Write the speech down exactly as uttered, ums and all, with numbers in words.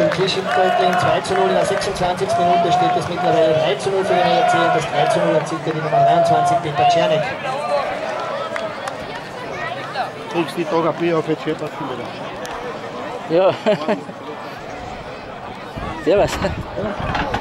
dem Kirschenbrötling zwei zu null. In der sechsundzwanzigsten Minute steht es mittlerweile drei zu null für den E R C und das drei zu null erzielte die Nummer dreiundzwanzig, Peter Czernek. Kriegst die Tage ein Bier auf, jetzt hört man viel wieder. Ja. Servus.